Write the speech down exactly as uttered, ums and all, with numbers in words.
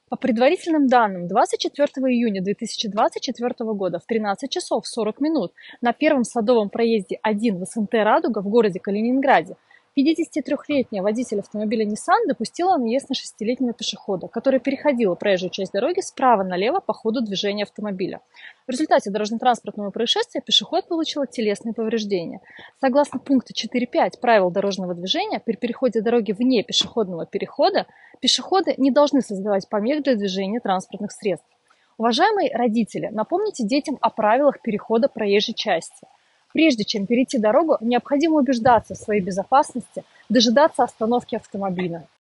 По предварительным данным, двадцать четвёртого июня две тысячи двадцать четвёртого года в тринадцать часов сорок минут на первом садовом проезде один в СНТ «Радуга» в городе Калининграде пятидесятитрёхлетняя водитель автомобиля Nissan допустила наезд на шестилетнего пешехода, который переходил проезжую часть дороги справа налево по ходу движения автомобиля. В результате дорожно-транспортного происшествия пешеход получил телесные повреждения. Согласно пункту четыре пять правил дорожного движения, при переходе дороги вне пешеходного перехода пешеходы не должны создавать помех для движения транспортных средств. Уважаемые родители, напомните детям о правилах перехода проезжей части. Прежде чем перейти дорогу, необходимо убеждаться в своей безопасности, дожидаться остановки автомобиля.